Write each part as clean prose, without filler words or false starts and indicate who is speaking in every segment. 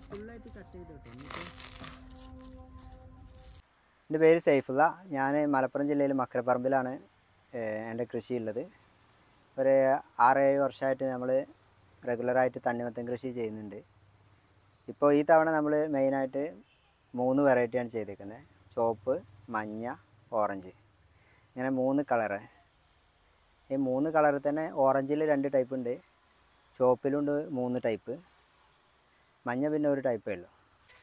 Speaker 1: ഫുള്ളായിട്ട് കട്ട് ചെയ്ത് കേട്ടോ.
Speaker 2: എൻ്റെ പേര് സൈഫുള്ള. ഞാൻ മലപ്പുറം ജില്ലയിൽ മക്കരപ്പറമ്പിലാണ് എൻ്റെ കൃഷിയുള്ളത്. ഒരു 6-7 വർഷമായിട്ട് നമ്മൾ റെഗുലറായിട്ട് തണ്ണിമത്തൻ കൃഷി ചെയ്യുന്നുണ്ട്. ഇപ്പോൾ ഈ തവണ നമ്മൾ മെയിനായിട്ട് 3 വെറൈറ്റിയാണ് ചെയ്തേക്കുന്നത്. ചുവപ്പ്, മഞ്ഞ, ഓറഞ്ച്, ഇങ്ങനെ 3 കളറ്. ഈ 3 കളറിൽ തന്നെ ഓറഞ്ചിൽ 2 ടൈപ്പ് ഉണ്ട്, ചുവപ്പിലുണ്ട് 3 ടൈപ്പ്, മഞ്ഞ പിന്നെ ഒരു ടൈപ്പേ ഉള്ളൂ.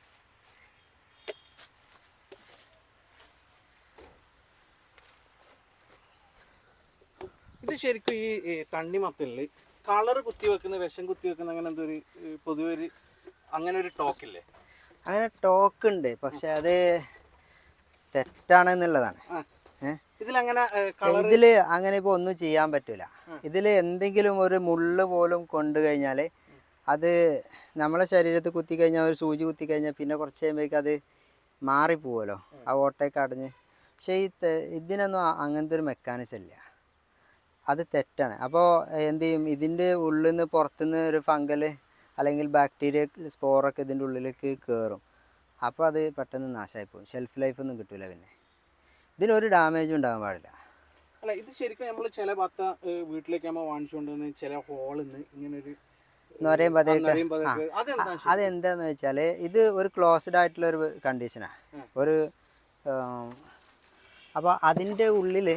Speaker 3: ഇത് ശരിക്കും ഈ തണ്ണിമത്തനിൽ കളർ കുത്തിവെക്കുന്ന, വിഷം കുത്തിവെക്കുന്ന അങ്ങനെ എന്തോ ഒരു പൊതുവെ ഒരു അങ്ങനെ ഒരു ടോക്കില്ലേ?
Speaker 2: അങ്ങനെ ടോക്ക് ഉണ്ട്, പക്ഷെ അത് തെറ്റാണെന്നുള്ളതാണ്.
Speaker 3: ഇതിലങ്ങനെ
Speaker 2: ഇതിൽ അങ്ങനെ ഇപ്പോൾ ഒന്നും ചെയ്യാൻ പറ്റില്ല. ഇതിൽ എന്തെങ്കിലും ഒരു മുള്ള് പോലും കൊണ്ടു കഴിഞ്ഞാൽ അത് നമ്മളെ ശരീരത്തിൽ കുത്തി കഴിഞ്ഞാൽ, ഒരു സൂചി കുത്തി കഴിഞ്ഞാൽ പിന്നെ കുറച്ച് കഴിയുമ്പോഴേക്കും അത് മാറിപ്പോവുമല്ലോ, ആ ഓട്ടയൊക്കെ അടഞ്ഞ്. പക്ഷേ ഇതിനൊന്നും അങ്ങനത്തെ ഒരു മെക്കാനിസം ഇല്ല, അത് തെറ്റാണ്. അപ്പോൾ എന്ത് ചെയ്യും, ഇതിൻ്റെ ഉള്ളിൽ നിന്ന് പുറത്തുനിന്ന് ഒരു ഫംഗൽ അല്ലെങ്കിൽ ബാക്ടീരിയ സ്പോറൊക്കെ ഇതിൻ്റെ ഉള്ളിലേക്ക് കയറും. അപ്പോൾ അത് പെട്ടെന്ന് നാശമായി പോകും, ഷെൽഫ് ലൈഫൊന്നും കിട്ടില്ല. പിന്നെ ഇതിനൊരു ഡാമേജും ഉണ്ടാകാൻ പാടില്ല.
Speaker 3: അല്ല, ഇത് ശരിക്കും നമ്മൾ ചില ബത്ത വീട്ടിലേക്ക് നമ്മൾ വാങ്ങിച്ചുകൊണ്ട് വന്ന് ചില ഹോളിൽ നിന്ന് ഇങ്ങനൊരു
Speaker 2: നൊരയും പതയൊക്കെ. അതെന്താന്ന് വെച്ചാൽ ഇത് ഒരു ക്ലോസ്ഡ് ആയിട്ടുള്ളൊരു കണ്ടീഷനാണ്. അപ്പോൾ അതിൻ്റെ ഉള്ളിൽ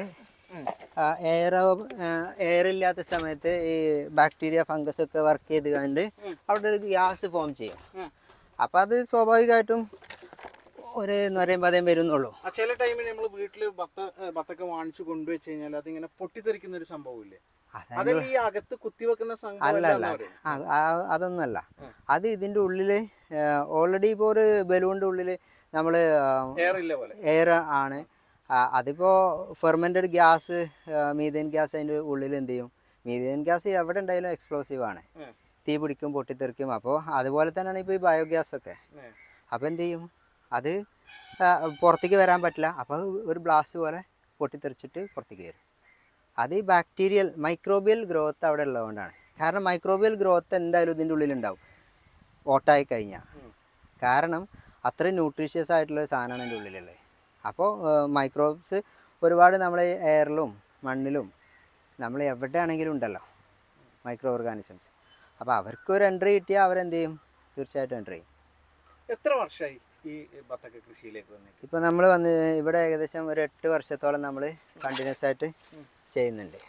Speaker 2: എയറില്ലാത്ത സമയത്ത് ഈ ബാക്ടീരിയ ഫംഗസ് ഒക്കെ വർക്ക് ചെയ്ത് കണ്ട് അവിടെ ഒരു ഗ്യാസ് ഫോം ചെയ്യും. അപ്പം അത് സ്വാഭാവികമായിട്ടും ഒരു നൊരയും പതയും വരുന്നുള്ളൂ.
Speaker 3: ചില ടൈമിൽ നമ്മൾ വീട്ടിൽ ബത്തൊക്കെ വാങ്ങിച്ചു കൊണ്ടുവച്ച് കഴിഞ്ഞാൽ അതിങ്ങനെ പൊട്ടിത്തെറിക്കുന്ന ഒരു സംഭവമില്ലേ? അതല്ല ഈ അകത്ത് കുത്തിവെക്കുന്ന സംഭവം?
Speaker 2: അല്ല, അതൊന്നുമല്ല. അത് ഇതിൻ്റെ ഉള്ളിൽ ഓൾറെഡി ഇപ്പോൾ ഒരു ബലൂണിൻ്റെ ഉള്ളിൽ നമ്മൾ എയർ ആണ്. അതിപ്പോൾ ഫെർമെൻറ്റഡ് ഗ്യാസ്, മീഥേൻ ഗ്യാസ് അതിൻ്റെ ഉള്ളിൽ എന്ത് ചെയ്യും, മീഥേൻ ഗ്യാസ് എവിടെ ഉണ്ടായാലും എക്സ്പ്ലോസീവ് ആണ്, തീ പിടിക്കും, പൊട്ടിത്തെറിക്കും. അപ്പോൾ അതുപോലെ തന്നെയാണ് ഇപ്പോൾ ഈ ബയോഗ്യാസൊക്കെ. അപ്പോൾ എന്ത് ചെയ്യും, അത് പുറത്തേക്ക് വരാൻ പറ്റില്ല. അപ്പോൾ ഒരു ബ്ലാസ്റ്റ് പോലെ പൊട്ടിത്തെറിച്ചിട്ട് പുറത്തേക്ക് വരും. അത് ഈ ബാക്ടീരിയൽ മൈക്രോബിയൽ ഗ്രോത്ത് അവിടെ ഉള്ളതുകൊണ്ടാണ്. കാരണം മൈക്രോബിയൽ ഗ്രോത്ത് എന്തായാലും ഇതിൻ്റെ ഉള്ളിലുണ്ടാവും ഓട്ടായി കഴിഞ്ഞാൽ. കാരണം അത്രയും ന്യൂട്രീഷ്യസ് ആയിട്ടുള്ള സാധനമാണ് എൻ്റെ ഉള്ളിലുള്ളത്. അപ്പോൾ മൈക്രോബ്സ് ഒരുപാട് നമ്മൾ എയറിലും മണ്ണിലും നമ്മൾ എവിടെയാണെങ്കിലും ഉണ്ടല്ലോ മൈക്രോ ഓർഗാനിസംസ്. അപ്പോൾ അവർക്കൊരു എൻട്രി കിട്ടിയാൽ അവരെന്ത് ചെയ്യും, തീർച്ചയായിട്ടും എൻട്രി ചെയ്യും.
Speaker 3: എത്ര വർഷമായി ഈ ബത്തക്ക കൃഷിയിലേക്ക് വന്നിട്ട്?
Speaker 2: ഇപ്പോൾ നമ്മൾ ഇവിടെ ഏകദേശം ഒരു 8 വർഷത്തോളം നമ്മൾ കണ്ടിന്യൂസ് ആയിട്ട് ചെയ്യുന്നുണ്ട്.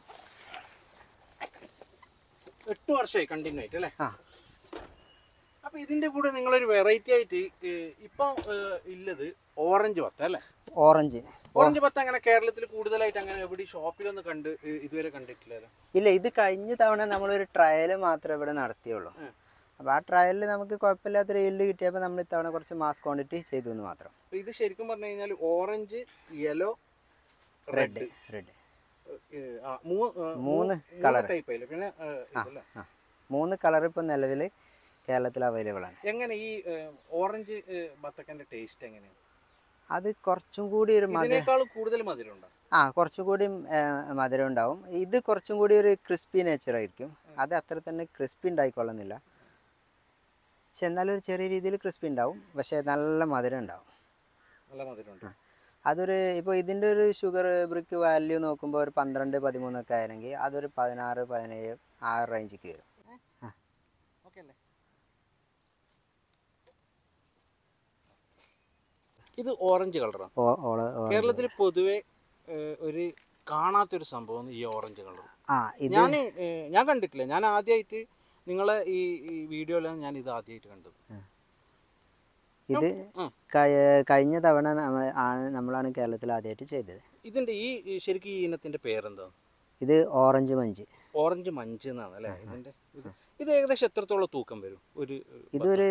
Speaker 3: 8 വർഷമായി കണ്ടിന്യൂ ആയിട്ട് അല്ലേ? അപ്പോൾ ഇതിൻ്റെ കൂടെ നിങ്ങളൊരു വെറൈറ്റി ആയിട്ട് ഇപ്പം ഉള്ളത് ഓറഞ്ച് ബത്ത അല്ലേ? ഓറഞ്ച് ബത്ത അങ്ങനെ കേരളത്തിൽ കൂടുതലായിട്ട് അങ്ങനെ എവിടെ ഷോപ്പിലൊന്നും ഇതുവരെ കണ്ടിട്ടില്ലല്ലോ?
Speaker 2: ഇല്ല, ഇത് കഴിഞ്ഞ തവണ നമ്മളൊരു ട്രയൽ മാത്രമേ ഇവിടെ നടത്തിയുള്ളൂ. അപ്പോൾ ആ ട്രയലിൽ നമുക്ക് കുഴപ്പമില്ലാത്തൊരു ഈൽഡ് കിട്ടിയപ്പോൾ നമ്മൾ ഇത്തവണ കുറച്ച് മാസ് ക്വാണ്ടിറ്റി ചെയ്തു എന്ന് മാത്രം.
Speaker 3: ഇത് ശരിക്കും പറഞ്ഞു കഴിഞ്ഞാൽ orange, yellow, red
Speaker 2: 3 colour
Speaker 3: type ആയില്ല. പിന്നെ
Speaker 2: 3 കളർ ഇപ്പോൾ നിലവിൽ കേരളത്തിൽ അവൈലബിൾ ആണ്.
Speaker 3: എങ്ങനെ ഈ ഓറഞ്ച് ബത്തക്കൻ്റെ ടേസ്റ്റ് എങ്ങനെയാണ്?
Speaker 2: അത് കുറച്ചും കൂടി ഒരു
Speaker 3: കൂടുതൽ മധുരം ഉണ്ടാവും.
Speaker 2: കുറച്ചും കൂടി മധുരം ഉണ്ടാവും. ഇത് കുറച്ചും കൂടി ഒരു ക്രിസ്പി നേച്ചർ ആയിരിക്കും. അത് അത്ര തന്നെ ക്രിസ്പി ഉണ്ടായിക്കൊള്ളുന്നില്ല, പക്ഷെ എന്നാലും ഒരു ചെറിയ രീതിയിൽ ക്രിസ്പി ഉണ്ടാവും. പക്ഷേ നല്ല മധുരം ഉണ്ടാവും.
Speaker 3: നല്ല മധുരം ഉണ്ട്.
Speaker 2: അതൊരു ഇപ്പോൾ ഇതിൻ്റെ ഒരു ഷുഗർ ബ്രിക്ക് വാല്യൂ നോക്കുമ്പോൾ ഒരു 12-13 ഒക്കെ ആയിരുന്നെങ്കിൽ അതൊരു 16-17 ആ റേഞ്ചിക്ക് വരും.
Speaker 3: ഇത് ഓറഞ്ച് കളറാണ്. കേരളത്തിൽ പൊതുവെ ഒരു കാണാത്തൊരു സംഭവം ഈ ഓറഞ്ച് കളർ. ഞാൻ കണ്ടിട്ടില്ല. ഞാൻ ആദ്യമായിട്ട് നിങ്ങളെ ഈ വീഡിയോയിലാണ് ഞാൻ ഇത് ആദ്യമായിട്ട് കണ്ടത്.
Speaker 2: ഇത് കഴിഞ്ഞ തവണ നമ്മളാണ് കേരളത്തിൽ ആദ്യമായിട്ട് ചെയ്തത്.
Speaker 3: ഇതിൻ്റെ ഈ ശരിക്കും ഈ ഇനത്തിൻ്റെ പേരെന്താ?
Speaker 2: ഇത് ഓറഞ്ച് മഞ്ച്.
Speaker 3: ഓറഞ്ച് മഞ്ച് എന്നാണ് അല്ലേ ഇതിൻ്റെ? ഇത് ഏകദേശം എത്രത്തോളം തൂക്കം വരും?
Speaker 2: ഇതൊരു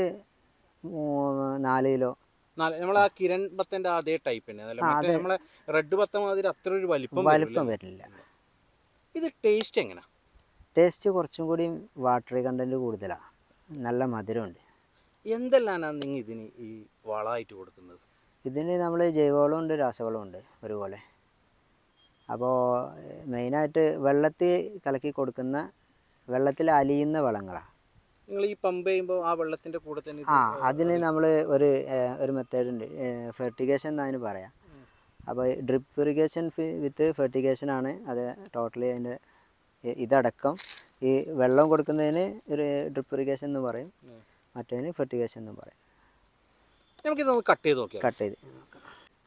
Speaker 2: 4 കിലോ.
Speaker 3: നമ്മൾ ആ കിരൺ ബത്തൻ്റെ അതേ ടൈപ്പ് തന്നെ നമ്മളെ റെഡ് ബത്ത മാതിരി അത്ര ഒരു വലിപ്പം
Speaker 2: വരില്ല.
Speaker 3: ഇത് ടേസ്റ്റ് എങ്ങനെയാ?
Speaker 2: ടേസ്റ്റ് കുറച്ചും കൂടി വാട്ടറി കണ്ടന്റ് കൂടുതലാണ്, നല്ല മധുരമുണ്ട്.
Speaker 3: എന്തെല്ലാമാണ് നിങ്ങൾ ഇതിന് ഈ വളമായിട്ട് കൊടുക്കുന്നത്?
Speaker 2: ഇതിന് നമ്മൾ ജൈവവളമുണ്ട്, രാസവളമുണ്ട് ഒരുപോലെ. അപ്പോൾ മെയിനായിട്ട് വെള്ളത്തിൽ കലക്കി കൊടുക്കുന്ന, വെള്ളത്തിൽ അലിയുന്ന വളങ്ങളാണ്.
Speaker 3: നിങ്ങൾ ഈ പമ്പ് ചെയ്യുമ്പോൾ ആ വെള്ളത്തിൻ്റെ കൂടെ തന്നെ
Speaker 2: അതിന് നമ്മൾ ഒരു മെത്തേഡ് ഉണ്ട്, ഫെർട്ടിഗേഷൻ എന്നതിന് പറയാം. അപ്പോൾ ഡ്രിപ്പ് ഇറിഗേഷൻ വിത്ത് ഫെർട്ടിഗേഷൻ ആണ് അത് ടോട്ടലി അതിൻ്റെ ഇതടക്കം. ഈ വെള്ളം കൊടുക്കുന്നതിന് ഒരു ഡ്രിപ്പ് ഇറിഗേഷൻ എന്ന് പറയും, മറ്റേതിന് ഫെർട്ടിഗേഷൻ എന്ന് പറയും.
Speaker 3: നമുക്കിതൊന്ന് കട്ട് ചെയ്ത് നോക്കാം.
Speaker 2: കട്ട് ചെയ്ത് നോക്കാം.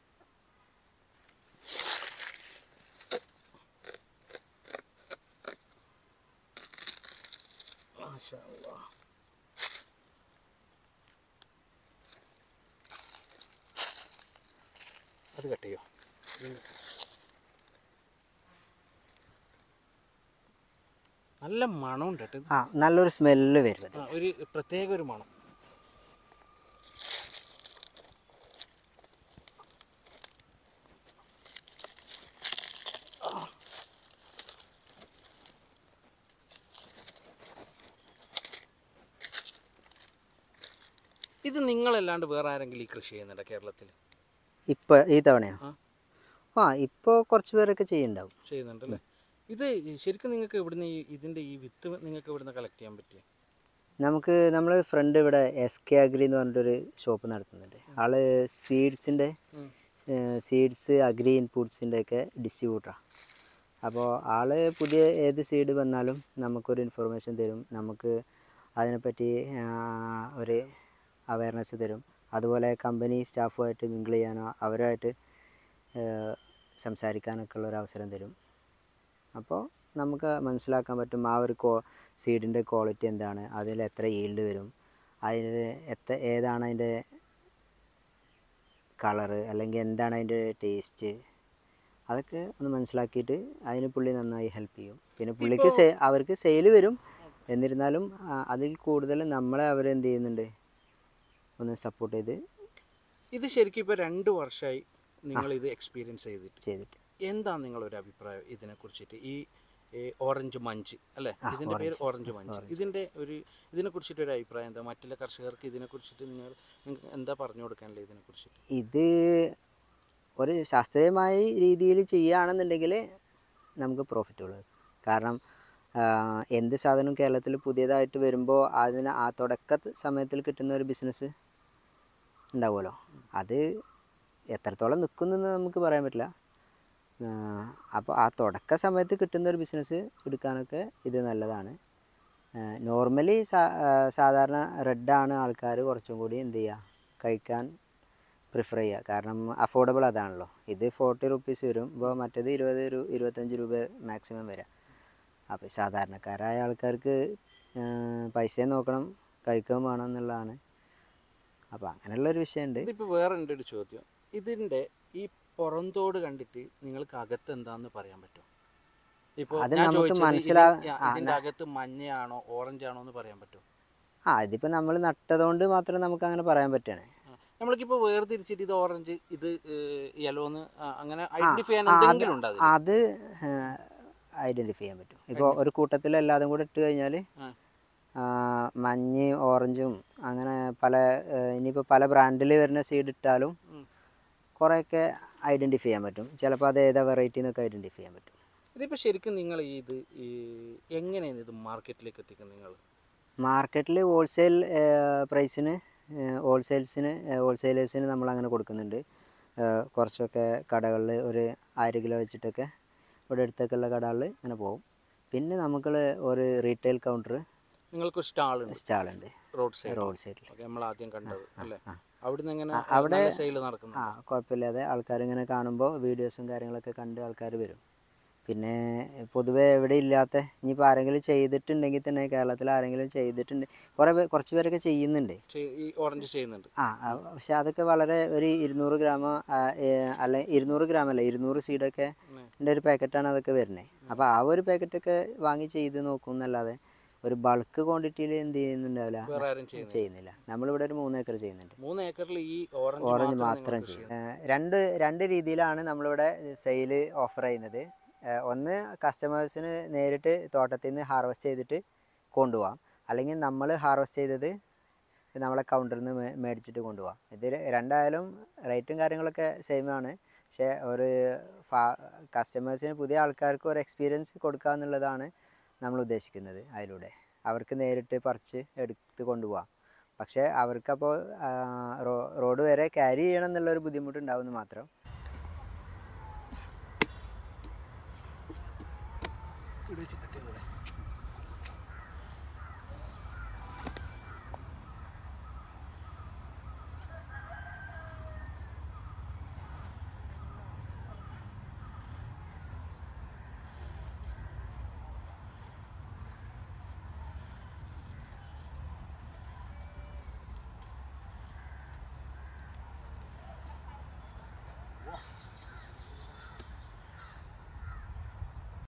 Speaker 3: അത് കട്ട് ചെയ്യോ? നല്ല മണമുണ്ട് കേട്ടോ.
Speaker 2: നല്ലൊരു സ്മെല്ല് വരും,
Speaker 3: ഒരു പ്രത്യേക ഒരു മണം. ഇത് നിങ്ങളല്ലാണ്ട് വേറെ ആരെങ്കിലും ഈ കൃഷി ചെയ്യുന്നുണ്ടോ കേരളത്തിൽ?
Speaker 2: ഇപ്പോൾ ഈ തവണയോ? ഇപ്പോൾ കുറച്ച് പേരൊക്കെ
Speaker 3: ചെയ്യുന്നുണ്ടല്ലേ. ഇത് ശരിക്കും നിങ്ങൾക്ക് ഇവിടുന്ന് ഇതിൻ്റെ ഈ വിത്ത് നിങ്ങൾക്ക് ഇവിടുന്ന് കളക്ട് ചെയ്യാൻ പറ്റിയ?
Speaker 2: നമ്മൾ ഫ്രണ്ട് ഇവിടെ SK അഗ്രി എന്ന് പറഞ്ഞിട്ടൊരു ഷോപ്പ് നടത്തുന്നുണ്ട്. ആള് സീഡ്സ് അഗ്രി ഇൻപുട്സിൻ്റെ ഒക്കെ ഡിസ്ട്രിബ്യൂട്ടറാണ്. അപ്പോൾ ആള് പുതിയ ഏത് സീഡ് വന്നാലും നമുക്കൊരു ഇൻഫർമേഷൻ തരും, നമുക്ക് അതിനെപ്പറ്റി ഒരു അവയർനെസ് തരും. അതുപോലെ കമ്പനി സ്റ്റാഫുമായിട്ട് മിങ്കിൾ ചെയ്യാനോ അവരുമായിട്ട് സംസാരിക്കാനൊക്കെ ഉള്ളൊരു അവസരം തരും. അപ്പോൾ നമുക്ക് മനസ്സിലാക്കാൻ പറ്റും ആ ഒരു സീഡിൻ്റെ ക്വാളിറ്റി എന്താണ്, അതിൽ എത്ര ഈൽഡ് വരും, അതിന് ഏതാണ് അതിൻ്റെ കളറ്, അല്ലെങ്കിൽ എന്താണ് അതിൻ്റെ ടേസ്റ്റ്, അതൊക്കെ ഒന്ന് മനസ്സിലാക്കിയിട്ട് അതിന് പുള്ളി നന്നായി ഹെൽപ്പ് ചെയ്യും. പിന്നെ പുള്ളിക്ക് അവർക്ക് സെയിൽ വരും. എന്നിരുന്നാലും അതിൽ കൂടുതൽ നമ്മളെ അവരെന്ത് ചെയ്യുന്നുണ്ട്, ഒന്ന് സപ്പോർട്ട് ചെയ്ത്.
Speaker 3: ഇത് ശരിക്കും ഇപ്പോൾ 2 വർഷമായി നിങ്ങളിത് എക്സ്പീരിയൻസ് ചെയ്തിട്ട് എന്താണ് നിങ്ങളൊരു അഭിപ്രായം ഇതിനെക്കുറിച്ചിട്ട്? ഈ ഓറഞ്ച് മഞ്ച് അല്ലേ, ഇതിൻ്റെ പേര് ഓറഞ്ച് മഞ്ച്, ഇതിനെക്കുറിച്ചിട്ട് ഒരു അഭിപ്രായം എന്താ? മറ്റുള്ള കർഷകർക്ക് ഇതിനെക്കുറിച്ചിട്ട് നിങ്ങൾ എന്താ പറഞ്ഞു കൊടുക്കാനല്ലേ ഇതിനെക്കുറിച്ചിട്ട്?
Speaker 2: ഇത് ഒരു ശാസ്ത്രീയമായ രീതിയിൽ ചെയ്യുകയാണെന്നുണ്ടെങ്കിൽ നമുക്ക് പ്രോഫിറ്റ് ഉള്ളത്. കാരണം എന്ത് സാധനവും കേരളത്തിൽ പുതിയതായിട്ട് വരുമ്പോൾ അതിന് ആ തുടക്ക സമയത്തിൽ കിട്ടുന്ന ഒരു ബിസിനസ് ഉണ്ടാവുമല്ലോ, അത് എത്രത്തോളം നിൽക്കുന്നെന്ന് നമുക്ക് പറയാൻ പറ്റില്ല. അപ്പോൾ ആ തുടക്ക സമയത്ത് കിട്ടുന്ന ഒരു ബിസിനസ് എടുക്കാനൊക്കെ ഇത് നല്ലതാണ്. നോർമലി സാധാരണ റെഡാണ് ആൾക്കാർ കുറച്ചും കൂടി എന്ത് ചെയ്യുക, കഴിക്കാൻ പ്രിഫർ ചെയ്യുക. കാരണം അഫോർഡബിൾ അതാണല്ലോ. ഇത് 40 റുപ്പീസ് വരും, ഇപ്പോൾ മറ്റേത് 25 രൂപ മാക്സിമം വരാം. അപ്പോൾ സാധാരണക്കാരായ ആൾക്കാർക്ക് പൈസയും നോക്കണം, കഴിക്കുകയും വേണം എന്നുള്ളതാണ്. അപ്പോൾ അങ്ങനെയുള്ളൊരു വിഷയമുണ്ട്.
Speaker 3: ഇപ്പോൾ വേറെ എൻ്റെ ഒരു ചോദ്യം, ഇതിൻ്റെ ഈ പുറന്തോട് കണ്ടിട്ട് നിങ്ങൾക്ക് അകത്ത് എന്താണെന്ന് പറയാൻ പറ്റുമോ? ഇപ്പോൾ
Speaker 2: അത് നമുക്ക് മനസ്സിലാകും.
Speaker 3: ഇതിൻ്റെ അകത്ത് മഞ്ഞയാണോ ഓറഞ്ച് ആണോ എന്ന് പറയാൻ പറ്റുമോ?
Speaker 2: ഇതിപ്പോൾ നമ്മൾ നട്ടതുകൊണ്ട് മാത്രം നമുക്ക് അങ്ങനെ പറയാൻ പറ്റുകയാണ്.
Speaker 3: നമ്മൾക്കിപ്പോൾ വേർതിരിച്ചിട്ട് ഇത് ഓറഞ്ച് ഇത് യെല്ലോന്ന് അങ്ങനെ ഐഡൻറ്റിഫൈ ചെയ്യാൻ എന്തെങ്കിലും ഉണ്ടോ?
Speaker 2: അത് ഐഡൻറ്റിഫൈ ചെയ്യാൻ പറ്റും. ഇപ്പോൾ ഒരു കൂട്ടത്തിൽ എല്ലാതും കൂടെ ഇട്ട് കഴിഞ്ഞാൽ മഞ്ഞയും ഓറഞ്ചും അങ്ങനെ ഇനിയിപ്പോൾ പല ബ്രാൻഡിൽ വരുന്ന സീഡ് ഇട്ടാലും കുറേയൊക്കെ ഐഡൻറ്റിഫൈ ചെയ്യാൻ പറ്റും. ചിലപ്പോൾ അത് ഏതാ വെറൈറ്റി എന്നൊക്കെ ഐഡൻറ്റിഫൈ ചെയ്യാൻ പറ്റും.
Speaker 3: ഇതിപ്പോൾ ശരിക്കും നിങ്ങൾ എങ്ങനെയാണ് ഇത് മാർക്കറ്റിലേക്ക് എത്തിക്കുന്നത്? നിങ്ങൾ
Speaker 2: മാർക്കറ്റിൽ ഹോൾസെയിൽ പ്രൈസിന് ഹോൾസെയിലേഴ്സിന് നമ്മളങ്ങനെ കൊടുക്കുന്നുണ്ട്. കുറച്ചൊക്കെ കടകളിൽ ഒരു 1000 കിലോ വെച്ചിട്ടൊക്കെ ഇവിടെ അടുത്തൊക്കെയുള്ള കടകളിൽ അങ്ങനെ പോകും. പിന്നെ നമുക്ക് ഒരു റീറ്റെയിൽ കൗണ്ടർ,
Speaker 3: നിങ്ങൾക്ക് സ്റ്റാളുണ്ട്
Speaker 2: റോഡ് സൈഡിൽ
Speaker 3: നമ്മൾ ആദ്യം കണ്ടത് അല്ലേ? അവിടെ
Speaker 2: കുഴപ്പമില്ലാതെ ആൾക്കാരിങ്ങനെ കാണുമ്പോൾ വീഡിയോസും കാര്യങ്ങളൊക്കെ കണ്ട് ആൾക്കാർ വരും. പിന്നെ പൊതുവെ എവിടെ ഇല്ലാത്ത, ഇനിയിപ്പോൾ ആരെങ്കിലും ചെയ്തിട്ടുണ്ടെങ്കിൽ തന്നെ കേരളത്തിൽ ആരെങ്കിലും ചെയ്തിട്ടുണ്ട്, കുറച്ച് പേരൊക്കെ ചെയ്യുന്നുണ്ട്,
Speaker 3: ഓറഞ്ച് ചെയ്യുന്നുണ്ട്.
Speaker 2: പക്ഷെ അതൊക്കെ വളരെ ഒരു 200 ഗ്രാമോ അല്ല 200 ഗ്രാമല്ല 200 സീഡൊക്കെ ഒരു പാക്കറ്റാണ് അതൊക്കെ വരുന്നത്. അപ്പോൾ ആ ഒരു പാക്കറ്റൊക്കെ വാങ്ങി ചെയ്ത് നോക്കും എന്നല്ലാതെ ഒരു ബൾക്ക് ക്വാണ്ടിറ്റിയിൽ എന്ത് ചെയ്യുന്നുണ്ടാവില്ല, ചെയ്യുന്നില്ല. നമ്മളിവിടെ ഒരു 3 ഏക്കർ ചെയ്യുന്നുണ്ട്.
Speaker 3: 3 ഏക്കറിൽ ഈ
Speaker 2: ഓറഞ്ച് മാത്രം ചെയ്യും. രണ്ട് രീതിയിലാണ് നമ്മളിവിടെ സെയിൽ ഓഫർ ചെയ്യുന്നത്. ഒന്ന് കസ്റ്റമേഴ്സിന് നേരിട്ട് തോട്ടത്തിൽ നിന്ന് ഹാർവെസ്റ്റ് ചെയ്തിട്ട് കൊണ്ടുപോകാം, അല്ലെങ്കിൽ നമ്മൾ ഹാർവെസ്റ്റ് ചെയ്തത് നമ്മളെ കൗണ്ടറിൽ നിന്ന് മേടിച്ചിട്ട് കൊണ്ടുപോകാം. ഇത് രണ്ടായാലും റേറ്റും കാര്യങ്ങളൊക്കെ സെയിം ആണ്. പക്ഷേ ഒരു കസ്റ്റമേഴ്സിന്, പുതിയ ആൾക്കാർക്ക് ഒരു എക്സ്പീരിയൻസ് കൊടുക്കുക എന്നുള്ളതാണ് നമ്മൾ ഉദ്ദേശിക്കുന്നത് അതിലൂടെ. അവർക്ക് നേരിട്ട് പറിച്ച് എടുത്ത് കൊണ്ടുപോകാം. പക്ഷേ അവർക്കപ്പോൾ റോഡ് വരെ ക്യാരി ചെയ്യണം എന്നുള്ളൊരു ബുദ്ധിമുട്ടുണ്ടാവുമെന്ന് മാത്രം.